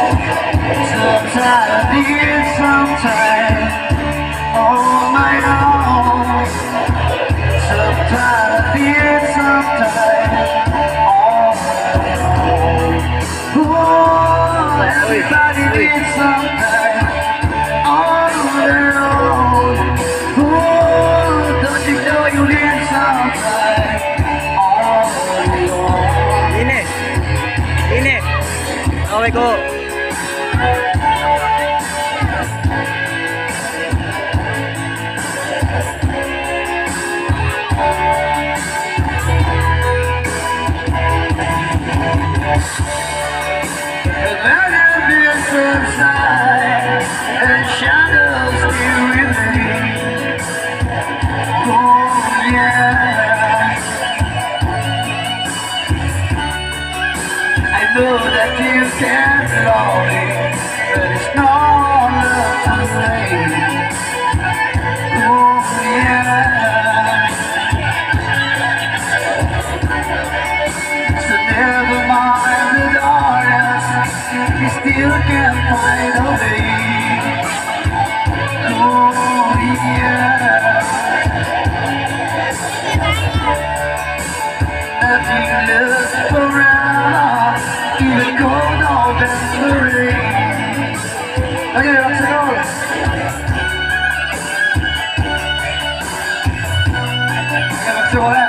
Sometimes I need some time on my own. Sometimes I need some time on my own. Oh, everybody needs some time on their own. Oh, don't you know you need some time on your own? Ini. Okay, go. Inside and shadows still remain. Oh yeah, I know that you can't love me, but it's not love to blame. Oh yeah, so never mind the darkness, you still can't find a way. Oh yeah, as you look around, even cold all the rain. Okay, let's go. Yeah, let's go.